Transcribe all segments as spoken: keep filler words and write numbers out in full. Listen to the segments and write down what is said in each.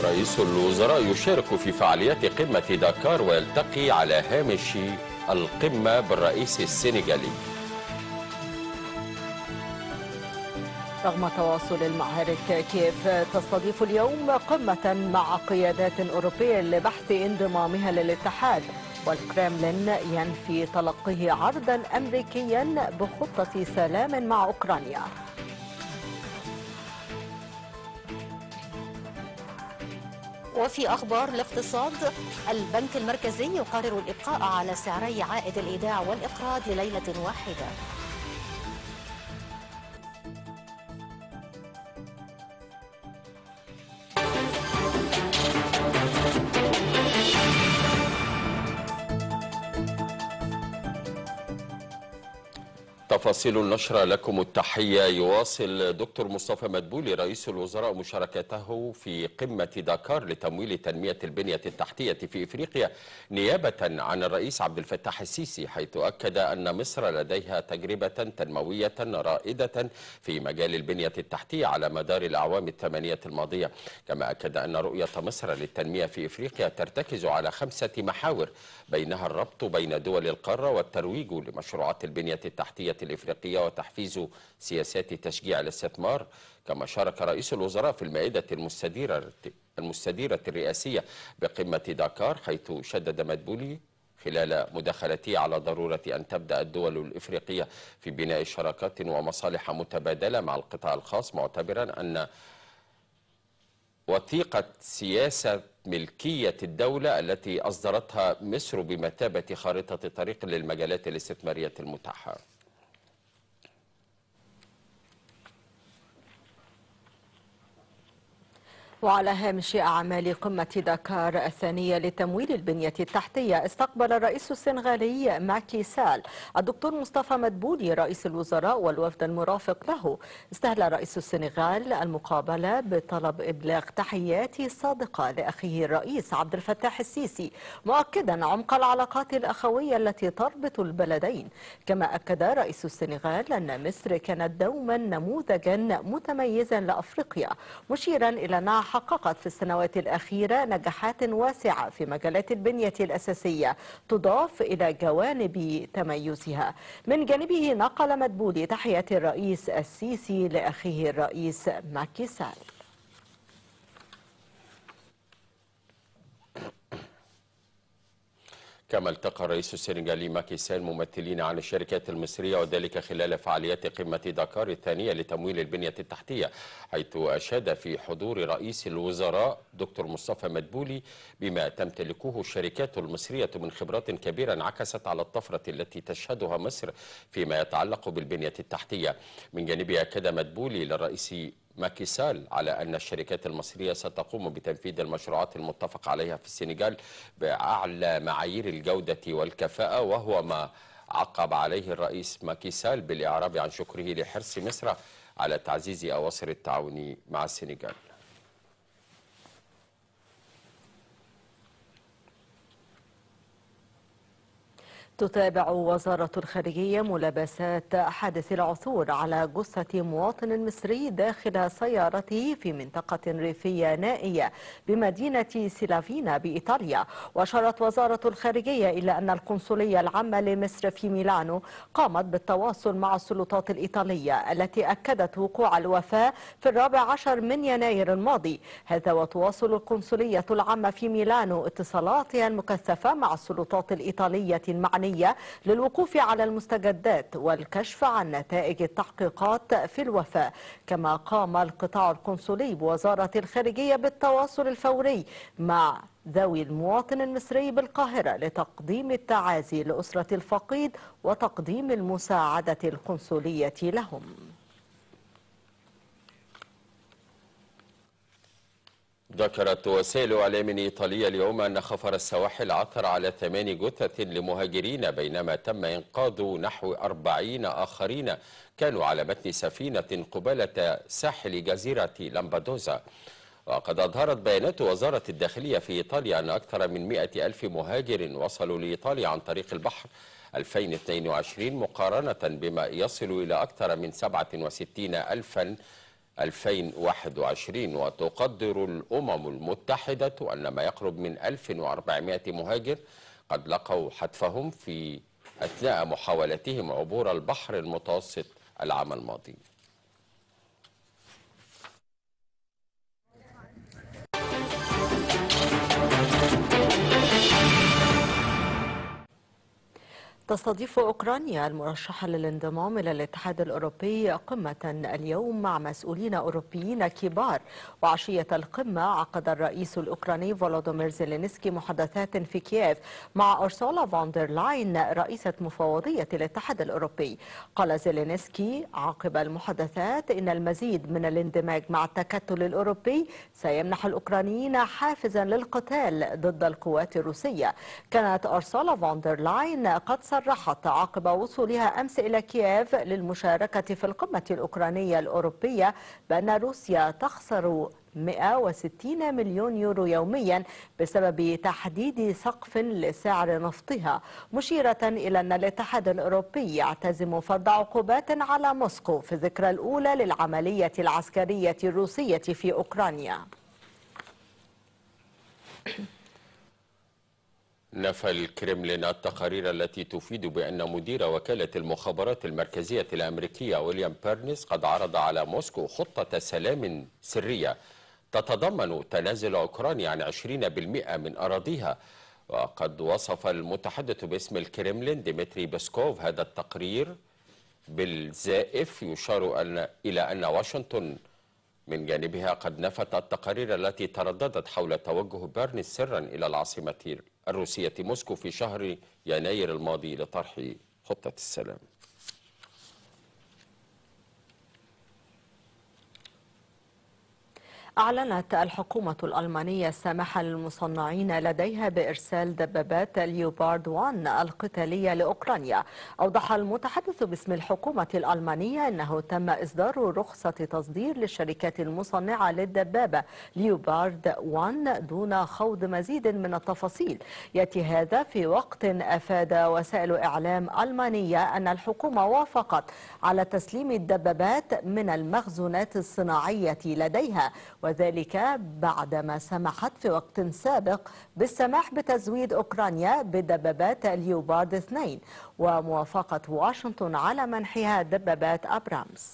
رئيس الوزراء يشارك في فعاليات قمة داكار ويلتقي على هامش القمة بالرئيس السنغالي. رغم تواصل المعارك، كييف تستضيف اليوم قمة مع قيادات أوروبية لبحث انضمامها للاتحاد، والكرملين ينفي تلقيه عرضا أمريكيا بخطة سلام مع أوكرانيا. وفي أخبار الاقتصاد، البنك المركزي يقرر الإبقاء على سعري عائد الإيداع والإقراض لليلة واحدة. تفاصيل النشرة لكم التحية. يواصل دكتور مصطفى مدبولي رئيس الوزراء مشاركته في قمة داكار لتمويل تنمية البنية التحتية في إفريقيا نيابة عن الرئيس عبد الفتاح السيسي، حيث أكد أن مصر لديها تجربة تنموية رائدة في مجال البنية التحتية على مدار الأعوام الثمانية الماضية. كما أكد أن رؤية مصر للتنمية في إفريقيا ترتكز على خمسة محاور، بينها الربط بين دول القارة والترويج لمشروعات البنية التحتية الإفريقية وتحفيز سياسات تشجيع الاستثمار. كما شارك رئيس الوزراء في المائدة المستديرة المستديرة الرئاسية بقمة داكار، حيث شدد مدبولي خلال مداخلته على ضرورة أن تبدأ الدول الإفريقية في بناء شراكات ومصالح متبادلة مع القطاع الخاص، معتبرا أن وثيقة سياسة ملكية الدولة التي أصدرتها مصر بمثابة خارطة طريق للمجالات الاستثمارية المتاحة. وعلى هامش أعمال قمة داكار الثانية لتمويل البنية التحتية، استقبل الرئيس السنغالي ماكي سال الدكتور مصطفى مدبولي رئيس الوزراء والوفد المرافق له. استهل رئيس السنغال المقابلة بطلب إبلاغ تحيات صادقة لأخيه الرئيس عبد الفتاح السيسي، مؤكدا عمق العلاقات الأخوية التي تربط البلدين. كما أكد رئيس السنغال أن مصر كانت دوما نموذجا متميزا لأفريقيا، مشيرا إلى أنها حققت في السنوات الأخيرة نجاحات واسعة في مجالات البنية الأساسية تضاف إلى جوانب تميزها. من جانبه نقل مدبولي تحيات الرئيس السيسي لأخيه الرئيس ماكي سال. كما التقى الرئيس السنغالي ماكي سال ممثلين عن الشركات المصرية، وذلك خلال فعاليات قمة داكار الثانية لتمويل البنية التحتية، حيث أشاد في حضور رئيس الوزراء دكتور مصطفى مدبولي بما تمتلكه الشركات المصرية من خبرات كبيرة انعكست على الطفرة التي تشهدها مصر فيما يتعلق بالبنية التحتية. من جانبه أكد مدبولي للرئيس ماكي سال على أن الشركات المصرية ستقوم بتنفيذ المشروعات المتفق عليها في السنغال بأعلى معايير الجودة والكفاءة، وهو ما عقب عليه الرئيس ماكي سال بالإعراب عن شكره لحرص مصر على تعزيز أواصر التعاون مع السنغال. تتابع وزارة الخارجية ملابسات حادث العثور على جثة مواطن مصري داخل سيارته في منطقة ريفية نائية بمدينة سلافينا بإيطاليا. وأشارت وزارة الخارجية إلى أن القنصلية العامة لمصر في ميلانو قامت بالتواصل مع السلطات الإيطالية التي أكدت وقوع الوفاة في الرابع عشر من يناير الماضي. هذا وتواصل القنصلية العامة في ميلانو اتصالاتها المكثفة مع السلطات الإيطالية المعنية للوقوف على المستجدات والكشف عن نتائج التحقيقات في الوفاة. كما قام القطاع القنصلي بوزارة الخارجية بالتواصل الفوري مع ذوي المواطن المصري بالقاهرة لتقديم التعازي لأسرة الفقيد وتقديم المساعدة القنصلية لهم. ذكرت وسائل إعلام إيطالية اليوم أن خفر السواحل عثر على ثمان جثث لمهاجرين، بينما تم إنقاذ نحو أربعين آخرين كانوا على متن سفينة قبالة ساحل جزيرة لامبادوزا. وقد أظهرت بيانات وزارة الداخلية في إيطاليا أن أكثر من مئة ألف مهاجر وصلوا لإيطاليا عن طريق البحر ألفين واثنين وعشرين، مقارنة بما يصل إلى أكثر من سبعة وستين ألفا ألفين وواحد وعشرين. وتقدر الأمم المتحدة أن ما يقرب من ألف وأربعمائة مهاجر قد لقوا حتفهم في أثناء محاولتهم عبور البحر المتوسط العام الماضي. تستضيف أوكرانيا المرشحة للانضمام إلى الاتحاد الأوروبي قمة اليوم مع مسؤولين أوروبيين كبار. وعشية القمة عقد الرئيس الأوكراني فولودومير زيلينسكي محادثات في كييف مع أرسولا فوندر لاين رئيسة مفوضية الاتحاد الأوروبي. قال زيلينسكي عقب المحادثات إن المزيد من الاندماج مع التكتل الأوروبي سيمنح الأوكرانيين حافزا للقتال ضد القوات الروسية. كانت أرسولا فوندر لاين قد صرحت عقب وصولها أمس إلى كييف للمشاركة في القمة الأوكرانية الأوروبية بأن روسيا تخسر مئة وستين مليون يورو يوميا بسبب تحديد سقف لسعر نفطها، مشيرة إلى أن الاتحاد الأوروبي يعتزم فرض عقوبات على موسكو في الذكرى الأولى للعملية العسكرية الروسية في أوكرانيا. نفى الكرملين التقارير التي تفيد بأن مدير وكالة المخابرات المركزية الأمريكية ويليام بيرنس قد عرض على موسكو خطة سلام سرية تتضمن تنازل أوكرانيا عن عشرين بالمئة من أراضيها. وقد وصف المتحدث باسم الكرملين ديمتري بيسكوف هذا التقرير بالزائف، يشار أن إلى أن واشنطن من جانبها قد نفت التقارير التي ترددت حول توجه بيرنس سرا إلى العاصمة الروسية موسكو في شهر يناير الماضي لطرح خطة السلام. أعلنت الحكومة الألمانية السماح للمصنعين لديها بإرسال دبابات ليوبارد واحد القتالية لأوكرانيا. أوضح المتحدث باسم الحكومة الألمانية أنه تم إصدار رخصة تصدير للشركات المصنعة للدبابة ليوبارد واحد دون خوض مزيد من التفاصيل. يأتي هذا في وقت أفاد وسائل إعلام ألمانية أن الحكومة وافقت على تسليم الدبابات من المخزونات الصناعية لديها، وذلك بعدما سمحت في وقت سابق بالسماح بتزويد أوكرانيا بدبابات ليوبارد اثنين وموافقة واشنطن على منحها دبابات أبرامز.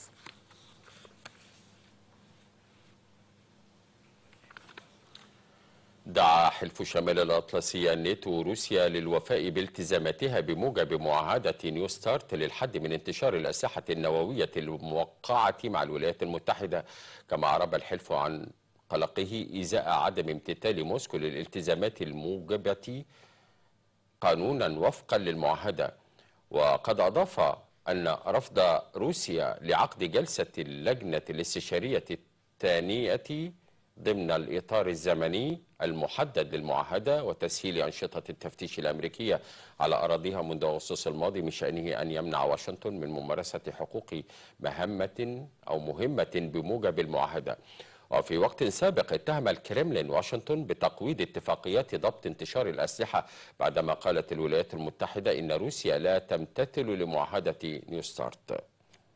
دعا حلف شمال الأطلسي الناتو روسيا للوفاء بالتزاماتها بموجب معاهدة نيو ستارت للحد من انتشار الأسلحة النووية الموقعة مع الولايات المتحدة. كما أعرب الحلف عن قلقه إزاء عدم امتثال موسكو للالتزامات الموجبة قانونا وفقا للمعاهدة. وقد أضاف أن رفض روسيا لعقد جلسة اللجنة الاستشارية الثانية ضمن الإطار الزمني المحدد للمعاهدة وتسهيل أنشطة التفتيش الأمريكية على أراضيها منذ أغسطس الماضي من شأنه أن يمنع واشنطن من ممارسة حقوق مهمة أو مهمة بموجب المعاهدة. وفي وقت سابق اتهم الكرملين واشنطن بتقويض اتفاقيات ضبط انتشار الأسلحة بعدما قالت الولايات المتحدة إن روسيا لا تمتثل لمعاهدة نيو ستارت.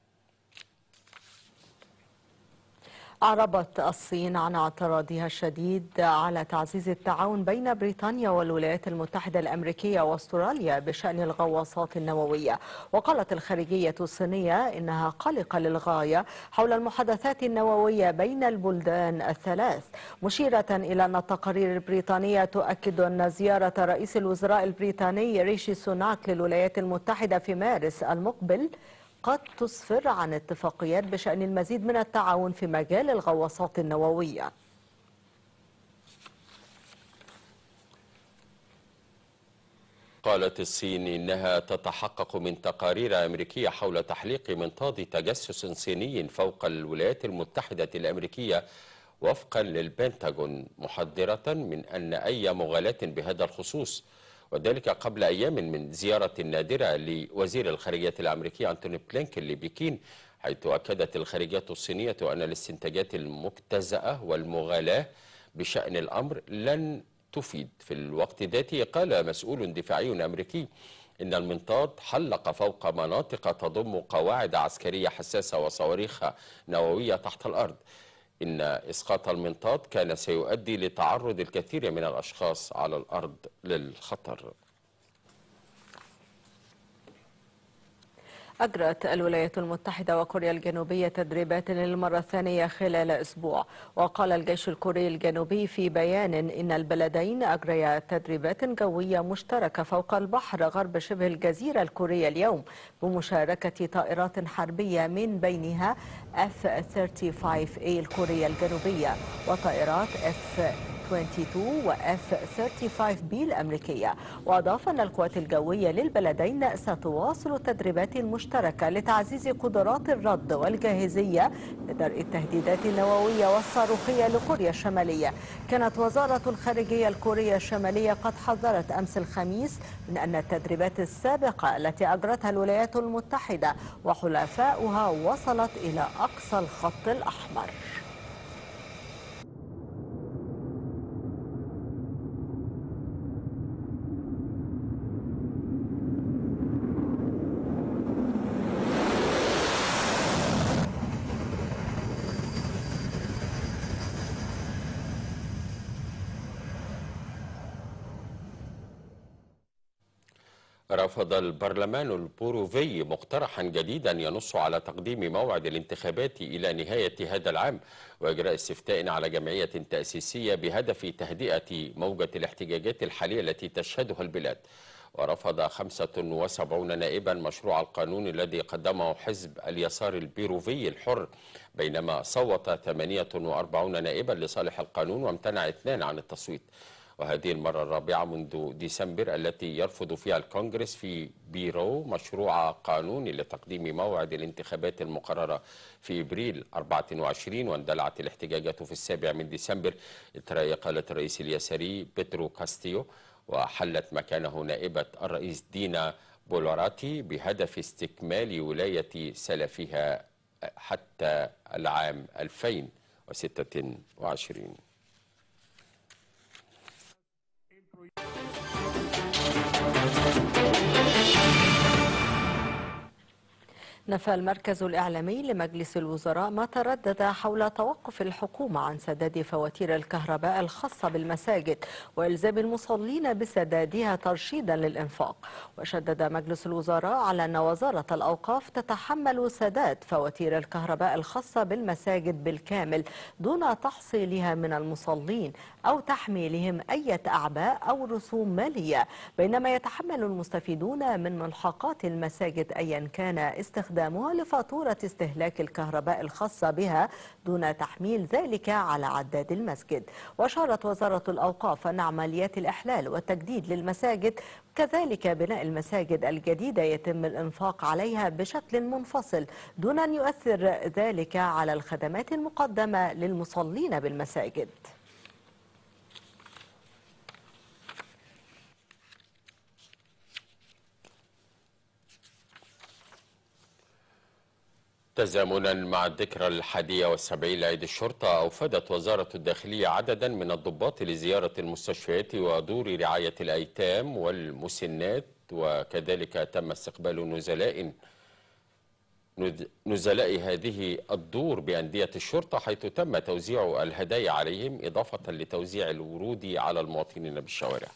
أعربت الصين عن اعتراضها الشديد على تعزيز التعاون بين بريطانيا والولايات المتحدة الأمريكية واستراليا بشأن الغواصات النووية. وقالت الخارجية الصينية إنها قلقة للغاية حول المحادثات النووية بين البلدان الثلاث، مشيرة إلى أن التقارير البريطانية تؤكد أن زيارة رئيس الوزراء البريطاني ريشي سوناك للولايات المتحدة في مارس المقبل قد تسفر عن اتفاقيات بشأن المزيد من التعاون في مجال الغواصات النووية. قالت الصين إنها تتحقق من تقارير أمريكية حول تحليق منطاد تجسس صيني فوق الولايات المتحدة الأمريكية وفقا للبنتاغون، محذرة من أن أي مغالاة بهذا الخصوص، وذلك قبل أيام من زيارة نادرة لوزير الخارجية الأمريكي أنتوني بلينكن لبكين، حيث أكدت الخارجية الصينية أن الاستنتاجات المجتزأة والمغالاة بشأن الأمر لن تفيد. في الوقت ذاته قال مسؤول دفاعي أمريكي إن المنطاد حلق فوق مناطق تضم قواعد عسكرية حساسة وصواريخ نووية تحت الأرض. إن إسقاط المنطاد كان سيؤدي لتعرض الكثير من الأشخاص على الأرض للخطر. أجرت الولايات المتحدة وكوريا الجنوبية تدريبات للمرة الثانية خلال أسبوع. وقال الجيش الكوري الجنوبي في بيان إن البلدين أجريا تدريبات جوية مشتركة فوق البحر غرب شبه الجزيرة الكورية اليوم بمشاركة طائرات حربية من بينها إف ثلاثة وثلاثين إيه الكورية الجنوبية وطائرات إف اثنين وعشرين و إف ثلاثة وثلاثين بي الأمريكية. وأضاف أن القوات الجوية للبلدين ستواصل التدريبات المشتركة لتعزيز قدرات الرد والجاهزية لدرء التهديدات النووية والصاروخية لكوريا الشمالية. كانت وزارة الخارجية الكورية الشمالية قد حذرت أمس الخميس من أن التدريبات السابقة التي أجرتها الولايات المتحدة وحلفاؤها وصلت إلى أقصى الخط الأحمر. رفض البرلمان البوروفي مقترحا جديدا ينص على تقديم موعد الانتخابات إلى نهاية هذا العام وإجراء استفتاء على جمعية تأسيسية بهدف تهدئة موجة الاحتجاجات الحالية التي تشهدها البلاد. ورفض خمسة وسبعين نائبا مشروع القانون الذي قدمه حزب اليسار البيروفي الحر، بينما صوت ثمانية وأربعين نائبا لصالح القانون وامتنع اثنان عن التصويت. وهذه المرة الرابعة منذ ديسمبر التي يرفض فيها الكونغرس في بيرو مشروع قانون لتقديم موعد الانتخابات المقررة في إبريل أربعة وعشرين. واندلعت الاحتجاجات في السابع من ديسمبر إثر إقالة الرئيس اليساري بيدرو كاستيو، وحلت مكانه نائبة الرئيس دينا بولاراتي بهدف استكمال ولاية سلفها حتى العام ألفين وستة وعشرين. نفى المركز الإعلامي لمجلس الوزراء ما تردد حول توقف الحكومة عن سداد فواتير الكهرباء الخاصة بالمساجد وإلزام المصلين بسدادها ترشيدا للإنفاق. وشدد مجلس الوزراء على أن وزارة الأوقاف تتحمل سداد فواتير الكهرباء الخاصة بالمساجد بالكامل دون تحصيلها من المصلين أو تحميلهم أي أعباء أو رسوم مالية، بينما يتحمل المستفيدون من ملحقات المساجد أيا كان استخدامها لفاتورة استهلاك الكهرباء الخاصة بها دون تحميل ذلك على عداد المسجد. وأشارت وزارة الأوقاف أن عمليات الإحلال والتجديد للمساجد كذلك بناء المساجد الجديدة يتم الإنفاق عليها بشكل منفصل دون أن يؤثر ذلك على الخدمات المقدمة للمصلين بالمساجد. تزامنا مع الذكرى الحادية والسبعين لعيد الشرطة، أوفدت وزارة الداخلية عددا من الضباط لزيارة المستشفيات ودور رعاية الأيتام والمسنات، وكذلك تم استقبال نزلاء نزلاء هذه الدور بأندية الشرطة، حيث تم توزيع الهدايا عليهم إضافة لتوزيع الورود على المواطنين بالشوارع.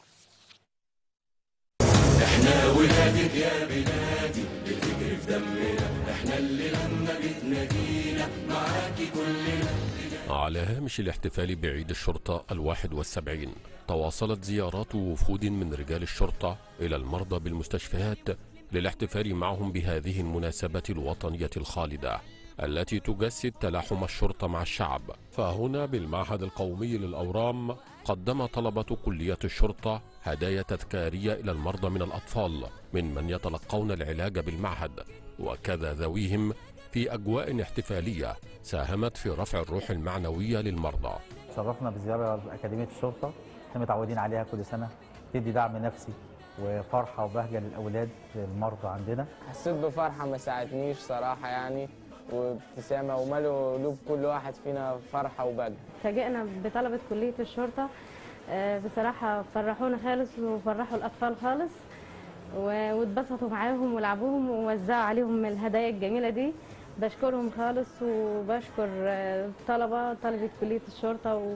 احنا ولادك يا بلادي بتجري في دمنا، احنا اللي لما بتنادينا معاكي كلنا. على هامش الاحتفال بعيد الشرطة الواحد والسبعين، تواصلت زيارات وفود من رجال الشرطة إلى المرضى بالمستشفيات للاحتفال معهم بهذه المناسبة الوطنية الخالدة التي تجسد تلاحم الشرطة مع الشعب. فهنا بالمعهد القومي للأورام قدم طلبة كلية الشرطة هدايا تذكارية إلى المرضى من الأطفال من من يتلقون العلاج بالمعهد، وكذا ذويهم في أجواء احتفالية ساهمت في رفع الروح المعنوية للمرضى. شرفنا بزيارة أكاديمية الشرطة، احنا متعودين عليها كل سنة، تدي دعم نفسي وفرحة وبهجة للأولاد المرضى عندنا. حسيت بفرحة ما ساعدنيش صراحة يعني، وابتسامة وملوا قلوب كل واحد فينا فرحة وبهجة. فاجئنا بطلبة كلية الشرطة، بصراحة فرحونا خالص وفرحوا الأطفال خالص، واتبسطوا معاهم ولعبوهم ووزعوا عليهم الهدايا الجميله دي. بشكرهم خالص، وبشكر طلبه طلبه كليه الشرطه،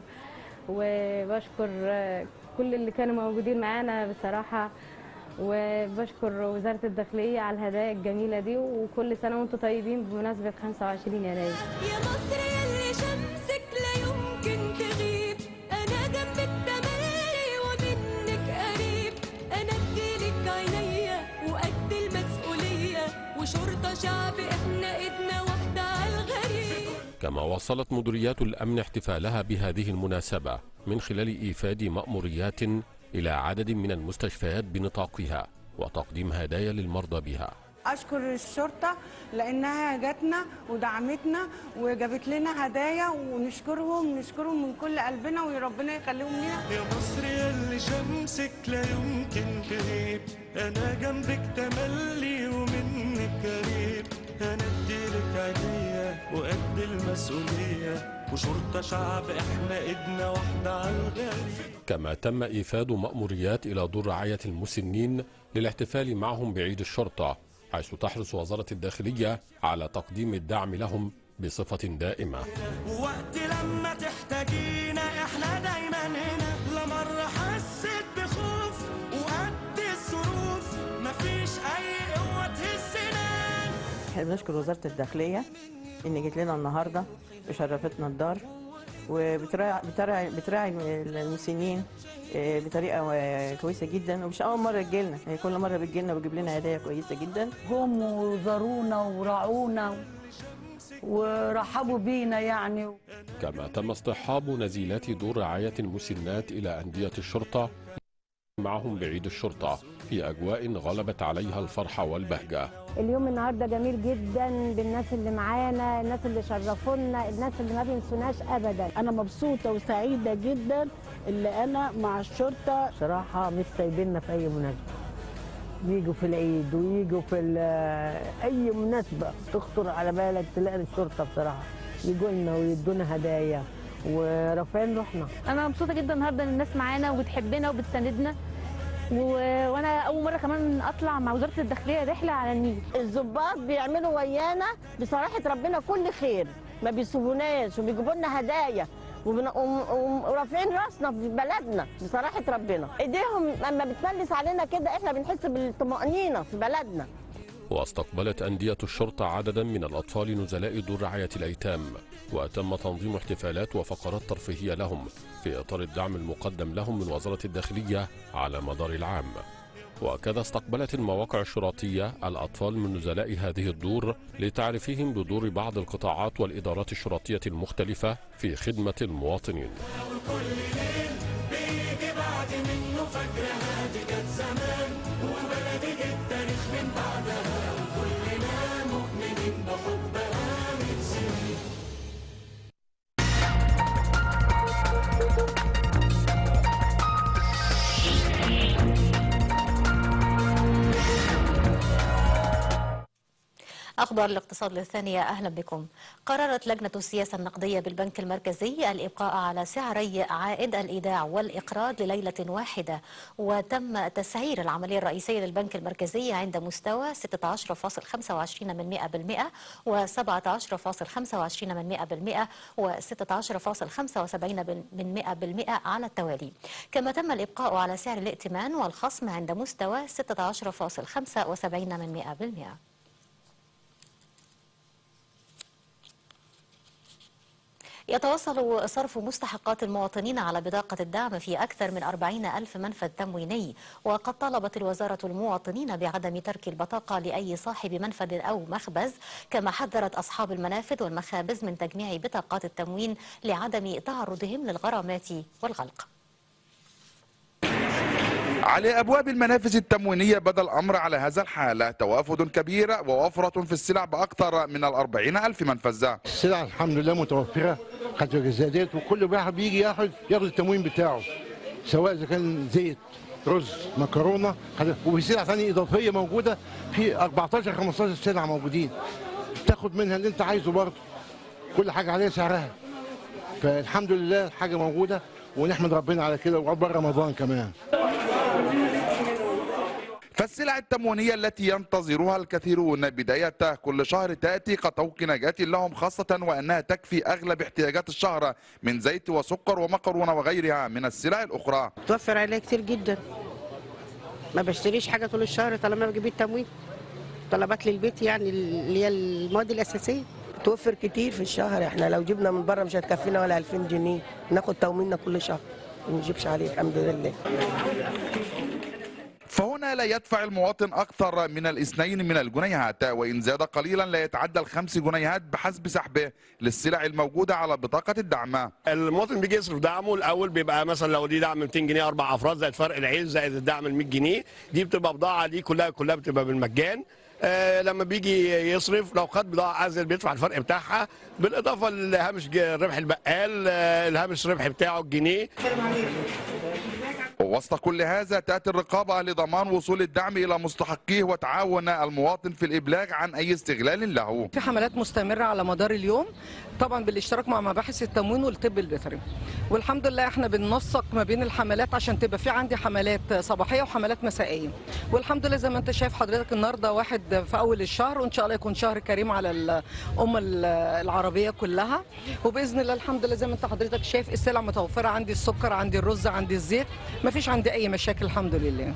وبشكر كل اللي كانوا موجودين معانا بصراحه، وبشكر وزاره الداخليه على الهدايا الجميله دي. وكل سنه وانتم طيبين بمناسبه خمسة وعشرين يناير. يا مصر يلي شمسك لا يمكن تغيب، انا جنبك تملي ومنك قريب، انا اديلك عينيا وقد المسؤوليه، وشرطه شعب احنا ايدنا واحده على الغريب. كما واصلت مديريات الأمن احتفالها بهذه المناسبة من خلال إيفاد مأموريات إلى عدد من المستشفيات بنطاقها وتقديم هدايا للمرضى بها. أشكر الشرطة لأنها جاتنا ودعمتنا وجابت لنا هدايا، ونشكرهم نشكرهم من كل قلبنا، وربنا يخليهم لنا. يا مصر يلي شمسك لا يمكن تغيب، أنا جنبك تملي ومنك قريب، أنا اديلك عينيا وقد المسؤولية، وشرطة شعب احنا ايدنا واحدة على الغريب. كما تم إيفاد مأموريات إلى دور رعاية المسنين للاحتفال معهم بعيد الشرطة، حيث تحرص وزارة الداخلية على تقديم الدعم لهم بصفة دائمة. وقت لما تحتاجينا احنا دايما هنا، لا مرة حسيت بخوف وقد الظروف مفيش أي قوة تهزنا. احنا بنشكر وزارة الداخلية إن جت لنا النهاردة وشرفتنا الدار، وبتراعي بتراعي بتراعي المسنين بطريقه كويسه جدا، ومش اول مره تجيلنا، هي كل مره بتجيلنا وتجيب لنا هدايا كويسه جدا. هم وزارونا وراعونا ورحبوا بينا يعني. كما تم اصطحاب نزيلات دور رعايه المسنات الى انديه الشرطه معهم بعيد الشرطه في اجواء غلبت عليها الفرحه والبهجه. اليوم النهارده جميل جدا بالناس اللي معانا، الناس اللي شرفونا، الناس اللي ما بينسوناش ابدا. انا مبسوطه وسعيده جدا اللي انا مع الشرطه. صراحه مش سايبيننا في اي مناسبه، يجوا في العيد ويجوا في اي مناسبه تخطر على بالك تلاقي الشرطه بصراحه يجوا لنا ويدونا هدايا ورافعين روحنا. انا مبسوطه جدا النهارده ان الناس معانا وبتحبنا وبتساندنا، و... وانا اول مره كمان اطلع مع وزاره الداخليه رحله على النيل. الضباط بيعملوا ويانا بصراحه ربنا كل خير، ما بيسيبوناش وبيجيبوا لنا هدايا وبن... ورافعين راسنا في بلدنا بصراحه ربنا. ايديهم لما بتملس علينا كده احنا بنحس بالطمانينه في بلدنا. واستقبلت أندية الشرطة عددا من الأطفال نزلاء دور رعاية الأيتام، وتم تنظيم احتفالات وفقرات ترفيهية لهم في إطار الدعم المقدم لهم من وزارة الداخلية على مدار العام. وكذا استقبلت المواقع الشرطية الأطفال من نزلاء هذه الدور لتعريفهم بدور بعض القطاعات والإدارات الشرطية المختلفة في خدمة المواطنين. أخبار الاقتصاد للثانية، أهلا بكم. قررت لجنة السياسة النقدية بالبنك المركزي الإبقاء على سعري عائد الإيداع والإقراض لليلة واحدة، وتم تسعير العملية الرئيسية للبنك المركزي عند مستوى ستة عشر فاصل خمسة وعشرين من مئة بالمئة وسبعة عشر فاصل خمسة وعشرين من مئة بالمئة وستة عشر فاصل خمسة وسبعين من مئة بالمئة على التوالي. كما تم الإبقاء على سعر الائتمان والخصم عند مستوى ستة عشر فاصل خمسة وسبعين من مئة بالمئة. يتواصل صرف مستحقات المواطنين على بطاقة الدعم في أكثر من أربعين ألف منفذ تمويني، وقد طالبت الوزارة المواطنين بعدم ترك البطاقة لأي صاحب منفذ أو مخبز، كما حذرت أصحاب المنافذ والمخابز من تجميع بطاقات التموين لعدم تعرضهم للغرامات والغلق. على أبواب المنافذ التموينية بدا الأمر على هذا الحال، توافد كبير ووفرة في السلع بأكثر من الأربعين ألف منفذة. السلع الحمد لله متوفرة حتى الجزادات، وكل واحد بيجي ياخد ياخد التموين بتاعه، سواء إذا كان زيت، رز، مكرونة، وفي سلع ثانية إضافية موجودة، في أربعتاشر خمستاشر سلعة موجودين، تاخد منها اللي أنت عايزه برضه، كل حاجة عليها سعرها. فالحمد لله الحاجة موجودة ونحمد ربنا على كده، وعقبال رمضان كمان. السلع التموينية التي ينتظرها الكثيرون بداية كل شهر تأتي كطوق نجاة لهم، خاصة وأنها تكفي أغلب احتياجات الشهر من زيت وسكر ومكرونة وغيرها من السلع الأخرى. توفر عليا كتير جدا، ما بشتريش حاجة طول الشهر طالما بجيب التموين، طلبات للبيت يعني اللي هي المواد الأساسية. توفر كتير في الشهر، احنا لو جبنا من بره مش هتكفينا ولا ألفين جنيه، ناخد تمويننا كل شهر ما نجيبش عليه الحمد لله. فهنا لا يدفع المواطن أكثر من الاثنين من الجنيهات، وإن زاد قليلا لا يتعدى الخمس جنيهات بحسب سحبه للسلع الموجودة على بطاقة الدعم. المواطن بيجي يصرف دعمه الأول، بيبقى مثلا لو دي دعم مئتين جنيه أربع أفراد زائد فرق العيش زائد الدعم ال مئة جنيه، دي بتبقى بضاعة دي كلها كلها بتبقى بالمجان. آه لما بيجي يصرف لو خد بضاعة أزيد بيدفع الفرق بتاعها، بالإضافة لهامش ربح البقال، آه الهامش الربح بتاعه الجنيه. ووسط كل هذا تأتي الرقابة لضمان وصول الدعم إلى مستحقيه وتعاون المواطن في الإبلاغ عن أي استغلال له. في حملات مستمرة على مدار اليوم طبعا بالاشتراك مع مباحث التموين والطب البيطري، والحمد لله احنا بننسق ما بين الحملات عشان تبقى في عندي حملات صباحية وحملات مسائية، والحمد لله زي ما انت شايف حضرتك النهارده واحد في أول الشهر، وإن شاء الله يكون شهر كريم على الأمة العربية كلها، وبإذن الله الحمد لله زي ما انت حضرتك شايف السلع متوفرة، عندي السكر عندي الرز عندي الزيت، ما فيش عندي أي مشاكل الحمد لله.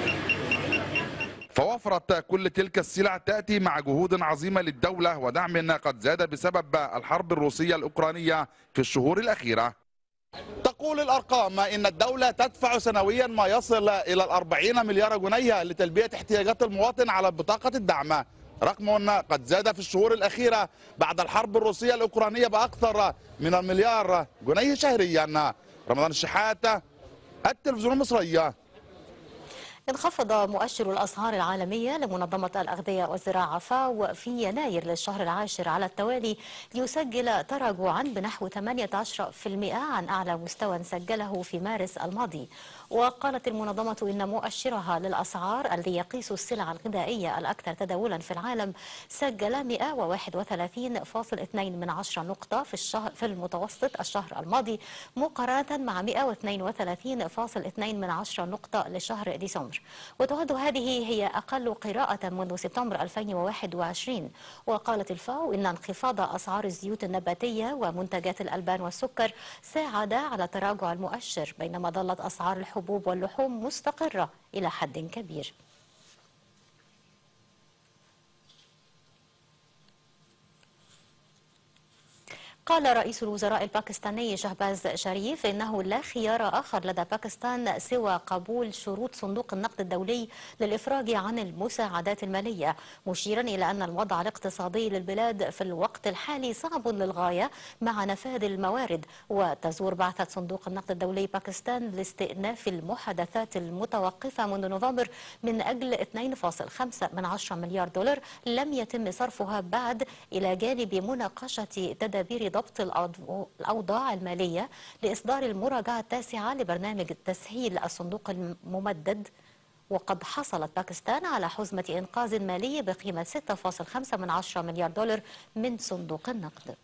فوفرت كل تلك السلع تأتي مع جهود عظيمة للدولة ودعم قد زاد بسبب الحرب الروسية الأوكرانية في الشهور الأخيرة. تقول الأرقام إن الدولة تدفع سنويا ما يصل إلى الأربعين مليار جنيه لتلبية احتياجات المواطن على بطاقة الدعم، رقم قد زاد في الشهور الأخيرة بعد الحرب الروسية الأوكرانية بأكثر من المليار جنيه شهريا. رمضان الشحات، التلفزيون المصرية. انخفض مؤشر الأسعار العالمية لمنظمة الأغذية والزراعة فاو في يناير للشهر العاشر على التوالي ليسجل تراجعا بنحو ثمانية عشر بالمئة عن أعلى مستوى سجله في مارس الماضي. وقالت المنظمة إن مؤشرها للأسعار الذي يقيس السلع الغذائية الأكثر تداولا في العالم سجل مئة وواحد وثلاثين فاصل اثنين من عشرة نقطة في الشهر في المتوسط الشهر الماضي، مقارنة مع مئة واثنين وثلاثين فاصل اثنين من عشرة نقطة لشهر ديسمبر. وتعد هذه هي أقل قراءة منذ سبتمبر ألفين وواحد وعشرين. وقالت الفاو إن انخفاض أسعار الزيوت النباتية ومنتجات الألبان والسكر ساعد على تراجع المؤشر، بينما ظلت أسعار الحبوب واللحوم مستقرة إلى حد كبير. قال رئيس الوزراء الباكستاني شهباز شريف إنه لا خيار آخر لدى باكستان سوى قبول شروط صندوق النقد الدولي للإفراج عن المساعدات المالية، مشيرا إلى أن الوضع الاقتصادي للبلاد في الوقت الحالي صعب للغاية مع نفاذ الموارد. وتزور بعثة صندوق النقد الدولي باكستان لاستئناف المحادثات المتوقفة منذ نوفمبر من أجل اثنين فاصل خمسة من عشرة مليار دولار لم يتم صرفها بعد، إلى جانب مناقشة تدابير ضبط الأوضاع المالية لإصدار المراجعة التاسعة لبرنامج تسهيل الصندوق الممدد. وقد حصلت باكستان على حزمة إنقاذ مالي بقيمة ستة فاصل خمسة من عشرة مليار دولار من صندوق النقد.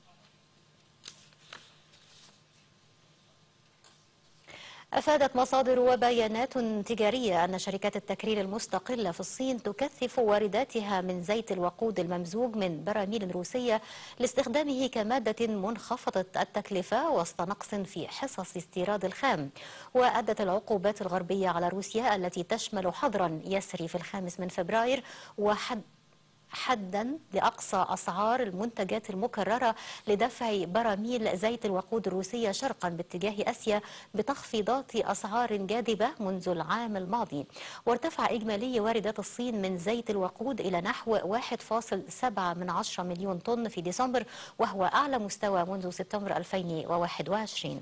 أفادت مصادر وبيانات تجارية أن شركات التكرير المستقلة في الصين تكثف وارداتها من زيت الوقود الممزوج من براميل روسية لاستخدامه كمادة منخفضة التكلفة وسط نقص في حصص استيراد الخام. وأدت العقوبات الغربية على روسيا التي تشمل حظرا يسري في الخامس من فبراير وحد حدا لأقصى أسعار المنتجات المكررة لدفع براميل زيت الوقود الروسية شرقا باتجاه أسيا بتخفيضات أسعار جاذبة منذ العام الماضي. وارتفع إجمالي واردات الصين من زيت الوقود إلى نحو واحد فاصل سبعة من عشرة مليون طن في ديسمبر، وهو أعلى مستوى منذ سبتمبر ألفين وواحد وعشرين.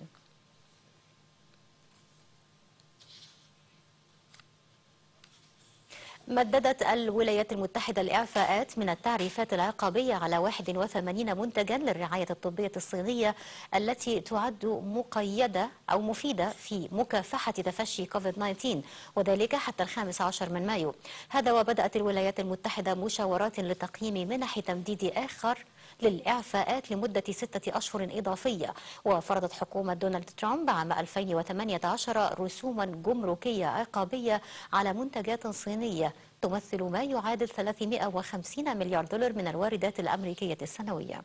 مددت الولايات المتحدة الإعفاءات من التعريفات العقابية على واحد وثمانين منتجا للرعاية الطبية الصينية التي تعد مقيدة أو مفيدة في مكافحة تفشي كوفيد تسعة عشر، وذلك حتى الخامس عشر من مايو. هذا وبدأت الولايات المتحدة مشاورات لتقييم منح تمديد آخر للإعفاءات لمدة ستة أشهر إضافية. وفرضت حكومة دونالد ترامب عام ألفين وثمانية عشر رسوما جمركية عقابية على منتجات صينية تمثل ما يعادل ثلاثمائة وخمسين مليار دولار من الواردات الأمريكية السنوية.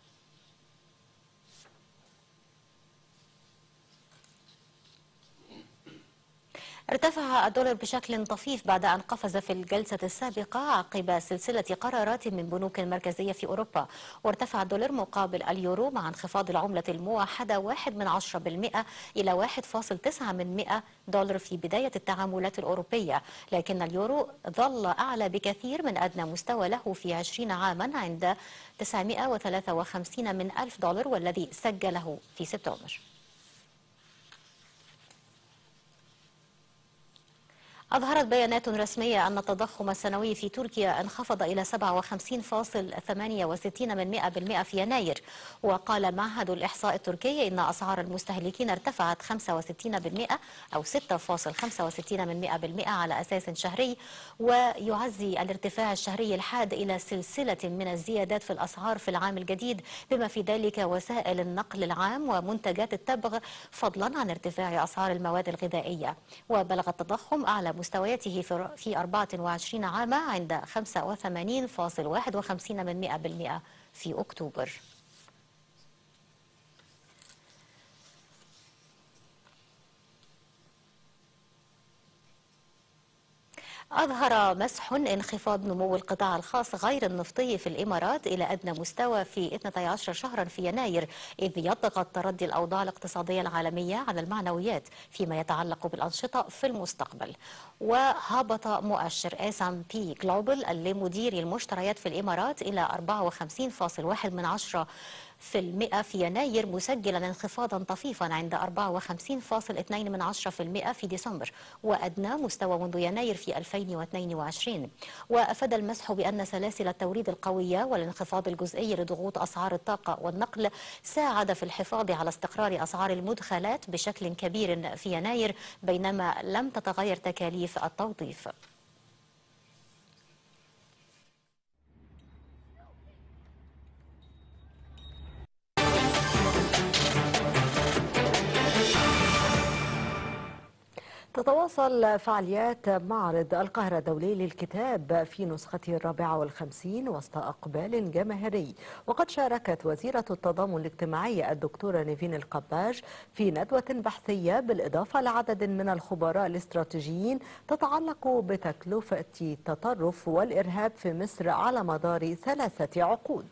ارتفع الدولار بشكل طفيف بعد أن قفز في الجلسة السابقة عقب سلسلة قرارات من بنوك مركزية في أوروبا. وارتفع الدولار مقابل اليورو مع انخفاض العملة الموحدة واحد من عشرة بالمئة إلى واحد فاصل تسعة من مئة دولار في بداية التعاملات الأوروبية، لكن اليورو ظل أعلى بكثير من أدنى مستوى له في عشرين عاما عند تسعمائة وثلاثة وخمسين من ألف دولار والذي سجله في سبتمبر. أظهرت بيانات رسمية أن التضخم السنوي في تركيا انخفض إلى سبعة وخمسين فاصل ثمانية وستين من مئة بالمئة في يناير. وقال معهد الإحصاء التركي إن أسعار المستهلكين ارتفعت خمسة وستين بالمئة أو ستة فاصل خمسة وستين من مئة بالمئة على أساس شهري. ويعزي الارتفاع الشهري الحاد إلى سلسلة من الزيادات في الأسعار في العام الجديد، بما في ذلك وسائل النقل العام ومنتجات التبغ، فضلا عن ارتفاع أسعار المواد الغذائية. وبلغ التضخم أعلى مستوياته في أربعة وعشرين عاما عند خمسة وثمانين فاصل واحد وخمسين من مئة بالمئة في أكتوبر. أظهر مسح انخفاض نمو القطاع الخاص غير النفطي في الإمارات إلى أدنى مستوى في اثنتي عشرة شهرا في يناير، إذ يضغط تردي الأوضاع الاقتصادية العالمية على المعنويات فيما يتعلق بالأنشطة في المستقبل. وهبط مؤشر إس أند بي Global لمديري المشتريات في الإمارات إلى أربعة وخمسين فاصل واحد من عشرة في المئة في يناير، مسجلا انخفاضا طفيفا عند أربعة وخمسين فاصل اثنين من عشرة في المئة في ديسمبر، وأدنى مستوى منذ يناير في ألفين واثنين وعشرين. وأفاد المسح بأن سلاسل التوريد القوية والانخفاض الجزئي لضغوط أسعار الطاقة والنقل ساعد في الحفاظ على استقرار أسعار المدخلات بشكل كبير في يناير، بينما لم تتغير تكاليف التوظيف. تتواصل فعاليات معرض القاهرة الدولي للكتاب في نسخته الرابعة والخمسين وسط أقبال جماهيري. وقد شاركت وزيرة التضامن الاجتماعي الدكتورة نيفين القباج في ندوة بحثية بالإضافة لعدد من الخبراء الاستراتيجيين تتعلق بتكلفة التطرف والإرهاب في مصر على مدار ثلاثة عقود.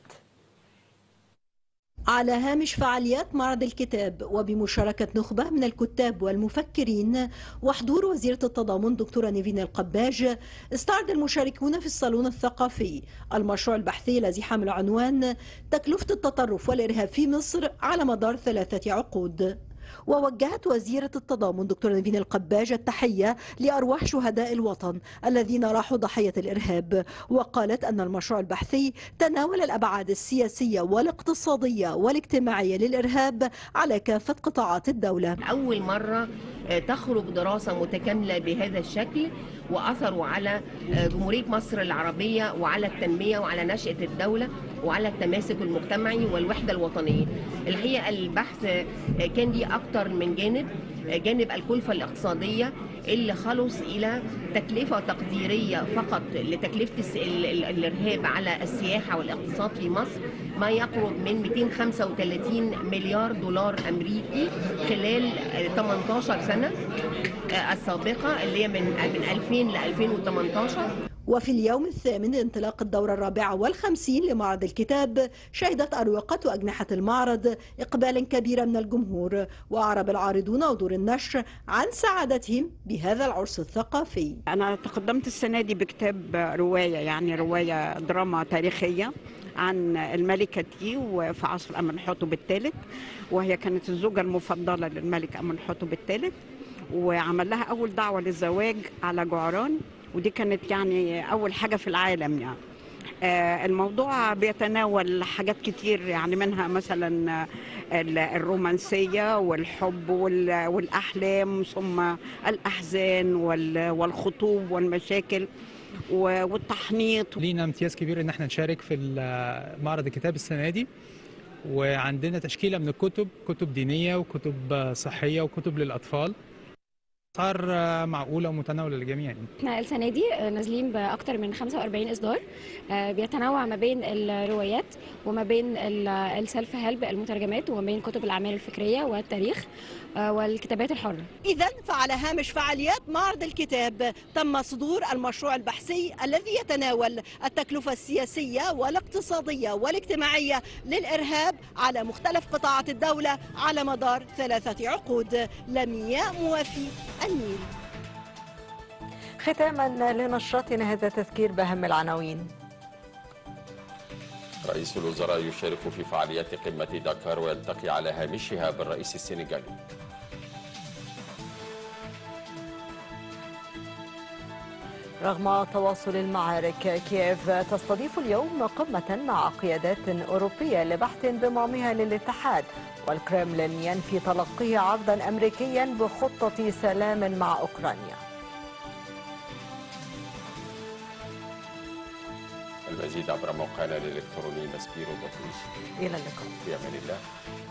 على هامش فعاليات معرض الكتاب وبمشاركة نخبة من الكتاب والمفكرين وحضور وزيرة التضامن دكتورة نيفين القباج، استعرض المشاركون في الصالون الثقافي المشروع البحثي الذي حمل عنوان تكلفة التطرف والإرهاب في مصر على مدار ثلاثة عقود. ووجهت وزيرة التضامن دكتورة نيفين القباج التحية لأرواح شهداء الوطن الذين راحوا ضحية الإرهاب، وقالت أن المشروع البحثي تناول الأبعاد السياسية والاقتصادية والاجتماعية للإرهاب على كافة قطاعات الدولة. أول مرة تخرج دراسة متكاملة بهذا الشكل وأثروا على جمهورية مصر العربية وعلى التنمية وعلى نشأة الدولة وعلى التماسك المجتمعي والوحدة الوطنية. الحقيقة البحث كان ليه أكتر من جانب، جانب الكلفة الاقتصادية اللي خلص إلى تكلفة تقديرية فقط لتكلفة الإرهاب على السياحة والاقتصاد في مصر ما يقرب من مئتين وخمسة وثلاثين مليار دولار أمريكي خلال ثمانية عشر سنة السابقة اللي هي من من ألفين ل ألفين وثمانية عشر. وفي اليوم الثامن لانطلاق الدورة الرابعة والخمسين لمعرض الكتاب، شهدت أروقة وأجنحة المعرض إقبالا كبيرا من الجمهور، وأعرب العارضون ودور النشر عن سعادتهم بهذا العرس الثقافي. أنا تقدمت السنة دي بكتاب رواية، يعني رواية دراما تاريخية عن الملكة تي وفي عصر أمنحتب الثالث، وهي كانت الزوجة المفضلة للملك أمنحتب الثالث، وعمل لها أول دعوة للزواج على جعران، ودي كانت يعني أول حاجة في العالم. يعني آه الموضوع بيتناول حاجات كتير، يعني منها مثلا الرومانسية والحب والأحلام ثم الأحزان والخطوب والمشاكل. والتحنيط. لينا امتياز كبير ان احنا نشارك في معرض الكتاب السنه دي، وعندنا تشكيله من الكتب، كتب دينيه وكتب صحيه وكتب للاطفال. اسعار معقوله ومتناوله للجميع. احنا السنه دي نازلين باكثر من خمسة وأربعين اصدار بيتنوع ما بين الروايات وما بين السيلف هيلب المترجمات وما بين كتب الاعمال الفكريه والتاريخ والكتابات الحره. إذا فعلى هامش فعاليات معرض الكتاب تم صدور المشروع البحثي الذي يتناول التكلفة السياسية والاقتصادية والاجتماعية للإرهاب على مختلف قطاعات الدولة على مدار ثلاثة عقود. لمياء موافي، النيل. ختاما لنشرتنا هذا تذكير بأهم العناوين. رئيس الوزراء يشارك في فعاليات قمة دكار ويلتقي على هامشها بالرئيس السنغالي. رغم تواصل المعارك، كييف تستضيف اليوم قمة مع قيادات أوروبية لبحث انضمامها للاتحاد، والكرملين ينفي تلقيه عرضا أمريكيا بخطة سلام مع أوكرانيا. المزيد عبر موقعنا الإلكتروني مسبيرو دوت نت. إلى اللقاء. في أمان الله.